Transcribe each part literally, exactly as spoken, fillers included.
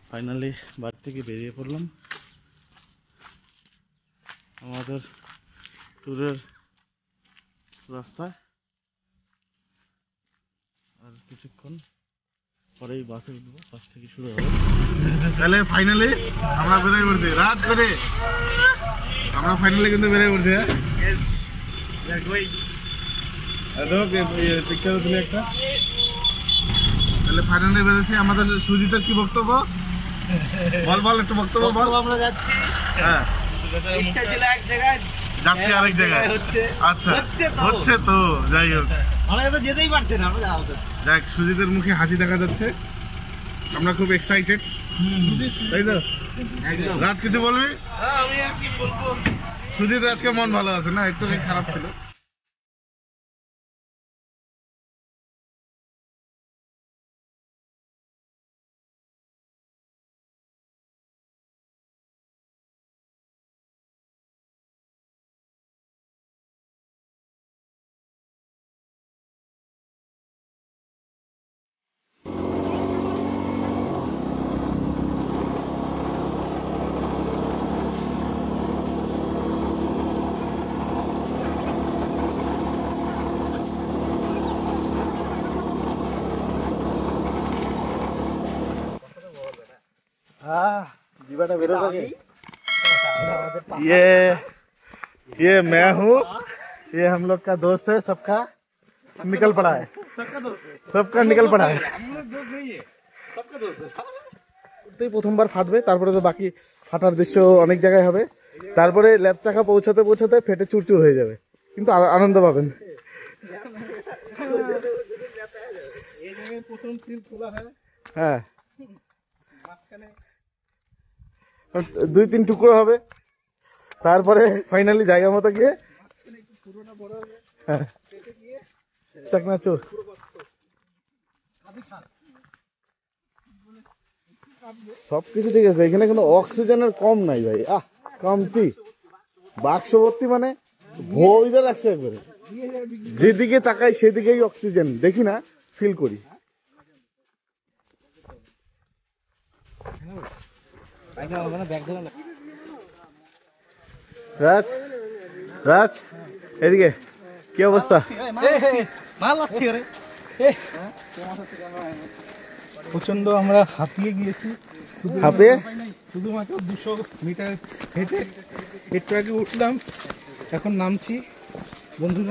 Finally বাড়ি থেকে বেরিয়ে পড়লাম আমাদের ট্যুরের রাস্তায়। আর কিছুক্ষণ পরেই বাসে উঠবো, বাস থেকে শুরু হবে। তাহলে ফাইনালি আমরা বেরিয়ে পড়ছি রাত করে, আমরা ফাইনালি কিন্তু বেরিয়ে পড়ছি। পিকচার তুলি একটা। তাহলে ফাইনালি বেরিয়েছি। আমাদের সুজিতের কি বক্তব্য বল, বল একটু বক্তব্য বল। আমরা যাচ্ছি, হ্যাঁ ইচ্ছা ছিল এক জায়গায়, যাচ্ছি আরেক জায়গায়। হচ্ছে আচ্ছা হচ্ছে তো, যাই হোক আমরা তো যেতেই পারছি না। আমরা যাবো দেখ, সুজিতের মুখে হাসি দেখা যাচ্ছে, আমরা খুব এক্সাইটেড, তাই তো? একদম। রাজ কিছু বলবি? হ্যাঁ, আমি আর কি বলবো, সুজিত আজকে মন ভালো আছে না, একটু খারাপ ছিল। जीवाटा बेरो लगे। ये ये मैं हूँ, ये हम लोग का दोस्त है, सबका निकल पड़ा है, सबका निकल पड़ा है। প্রথমবার ফাটবে, তারপরে তো বাকি ফাটার দৃশ্য অনেক জায়গায় হবে, তারপরে ল্যাপ চাকা পৌঁছাতে পৌঁছাতে ফেটে চুরচুর হয়ে যাবে, কিন্তু আনন্দ পাবেন। হ্যাঁ, দুই তিন টুকরো হবে, তারপরে ফাইনালি জায়গা মতো গিয়ে চাকনাচুর। সবকিছু ঠিক আছে, এখানে কিন্তু অক্সিজেনের কম নাই ভাই। আহ কমতি বাক্স ভর্তি, মানে ভইরা রাখছে একবারে, যেদিকে তাকাই সেদিকেই অক্সিজেন, দেখি না ফিল করি। রাজ রাজ এদিকে কি অবস্থা? প্রচন্ড আমরা হাঁপিয়ে গিয়েছি, হাঁপিয়ে শুধুমাত্র দুশো মিটার হেঁটে একটু আগে উঠলাম, এখন নামছি বন্ধুরা।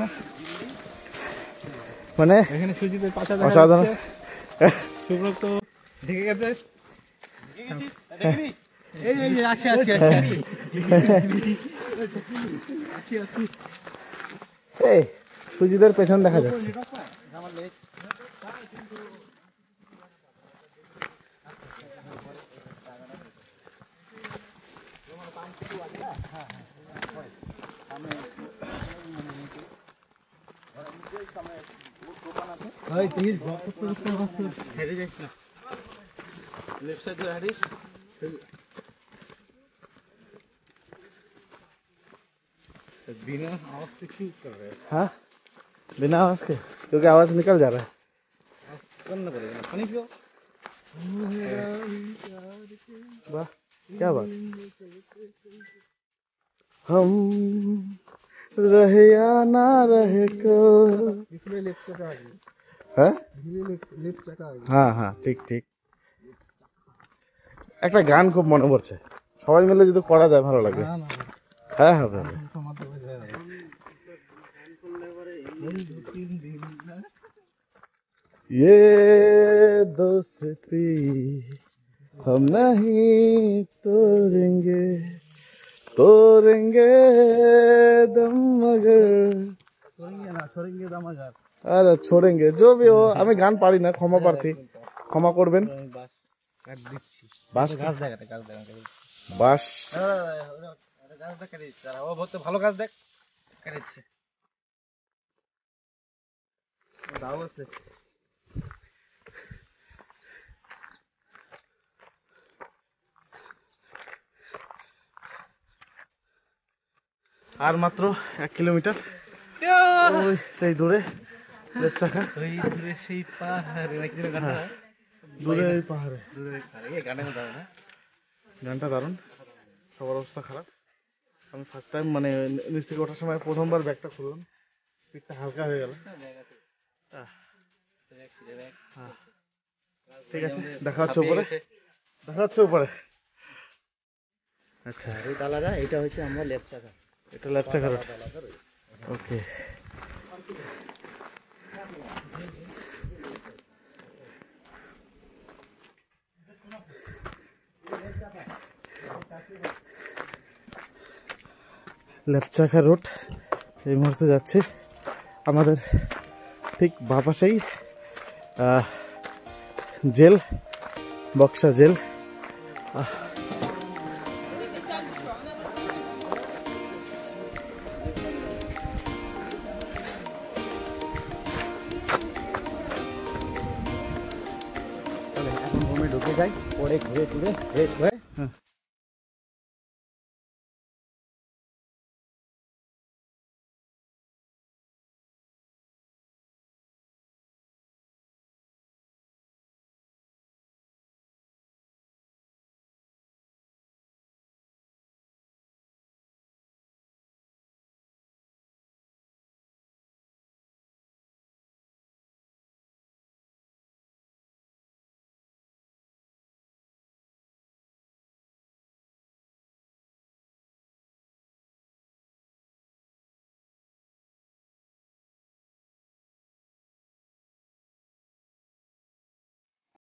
মানে এখানে সুজিতের পাশা দেখা অসাধারণ। যাচ্ছে, সুব্রত ঢেকে গেছে। এই এই আছি আছি আছি আছি। এই সুজিতের পেছন দেখা যাচ্ছে। बिना आवाज से क्यों कर रहे हैं? हाँ बिना आवाज के, क्योंकि आवाज निकल जा रहा है। करना पड़ेगा ना, पानी पियो। वाह क्या बात। हम रहे या ना रहे को, इसलिए लेफ्ट से आ गई। হ্যাঁ लेफ्ट से आ गई। হ্যাঁ হ্যাঁ ঠিক ঠিক। একটা গান খুব মনে পড়ছে, সবাই মিলে যদি করা যায় ভালো লাগবে। না না, হ্যাঁ হবে হবে। ये दोस्ती हम नहीं तोड़ेंगे, तोड़ेंगे दम मगर, छोड़ेंगे ना, छोड़ेंगे दम मगर। अरे छोड़ेंगे जो भी हो। আমি গান পারি না, ক্ষমা প্রার্থী, ক্ষমা করবেন। কাট দিচ্ছি। বাস গাছ দেখ, একটা গাছ দেখ। বাস ওটা গাছ দেখ, কেটে দিচ্ছে। আর ও বলতে ভালো গাছ দেখ, কেটে দিচ্ছে। দাও আছে। আর মাত্র এক কিলোমিটার, ওই সেই দূরে লেপ চাকা, ওই দূরে সেই পাহাড়ে নাকি যেন গানটা, দূরে এই পাহাড়ে। দূরে খারে এই গানের মধ্যে না গানটা দারুণ, সবার অবস্থা খারাপ। আমি ফার্স্ট টাইম মানে নিচ থেকে ওঠার সময় প্রথমবার ব্যাগটা খুললাম, পিঠটা হালকা হয়ে গেল। আহ, হ্যাঁ। ঠিক আছে, দেখা হচ্ছে উপরে, দেখা হচ্ছে উপরে। আচ্ছা, রুট আলাদা, এটা হচ্ছে আমরা লেফট চাকা, এটা লেফট চাকা রুট। ওকে, লেফট চাকা রুট এই মুহূর্তে যাচ্ছি। আমাদের ঠিক বাঁ পাশেই জেল, বক্সা জেল। আহ, এখন রুমে ঢুকে যাই, পরে ঘুরে ঘুরে ফ্রেশ হয়ে হ্যাঁ।